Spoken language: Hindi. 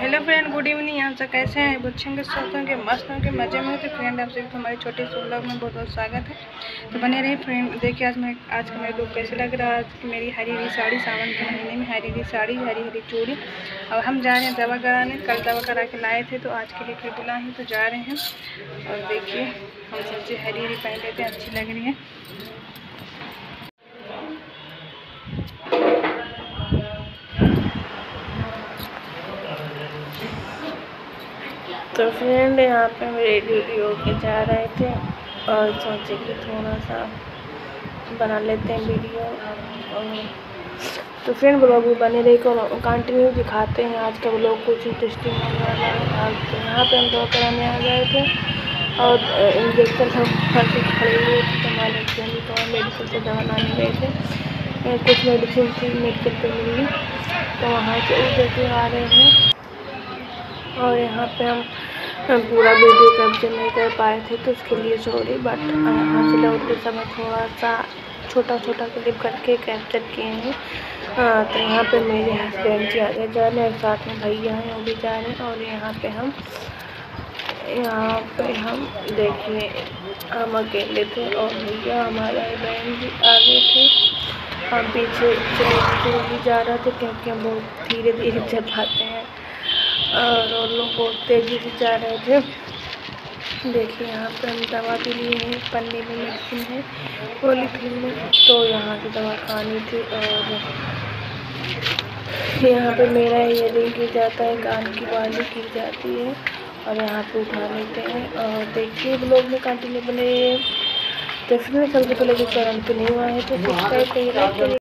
Hello friend, good evening. आप सब कैसे हैं? अच्छे होंगे, स्वस्थ होंगे, मस्त होंगे, मजे में। तो फ्रेंड आप सभी को हमारे छोटे से व्लॉग में बहुत बहुत स्वागत है। तो बने रहे फ्रेंड। देखिए आज का मेरा लुक कैसे लग रहा है। आज मेरी हरी हरी साड़ी, सावन के महीने में हरी हरी साड़ी, हरी हरी चूड़ी। और हम जा रहे हैं दवा कराने। कल दवा करा के लाए थे, तो आज के लिए फिर बुलाए हैं, तो जा रहे हैं। और देखिए हम सबसे हरी हरी पहन लेते हैं, अच्छी लग रही है। तो फ्रेंड यहाँ पे हम रेडी होके जा रहे थे और सोचे कि थोड़ा सा बना लेते हैं वीडियो। तो फ्रेंड ब्लॉग भी बने रही को कंटिन्यू दिखाते हैं। आज का ब्लॉग कुछ इंटरेस्टिंग होने वाला है। तो यहाँ पे हम दवा कराने आ गए थे और इंजेक्शन सब फट खड़े हुए थे। तो हमारे फ्रेंड तो मेडिकल से दवा लाने गए थे। कुछ मेडिसिन थी मेडिकल पे मिली, तो वहाँ से देखे आ रहे हैं। और यहाँ पे हम पूरा वीडियो कैप्चर नहीं कर पाए थे, तो उसके लिए सॉरी। बट यहाँ से लौटते समय थोड़ा सा छोटा छोटा क्लिप करके कैप्चर किए हैं। तो यहाँ पे मेरे हस्बैंड जी आगे जा रहे हैं, साथ में भैया हैं, वो भी जा रहे हैं। और यहाँ पे हम देखिए हम अकेले थे और भैया हमारा बहन भी आगे थे। हम पीछे भी जा रहे थे, क्योंकि हम बहुत धीरे धीरे चल पाते हैं और लोग बहुत तेज़ी से जा रहे थे। देखिए यहाँ पे हम दवा भी लिए हैं, पन्नी में मेडिसिन है पॉलीथीन में। तो यहाँ से दवा खानी थी। और यहाँ पे मेरा ईयरिंग गिर जाता है, कान की बाली गिर जाती है, और यहाँ पे उठा लेते हैं। और देखिए ब्लॉग में कंटिन्यू बने। तो फिर सबसे पहले जो चैनल पे नहीं हुआ है तो सब्सक्राइब करिए, लाइक करिए।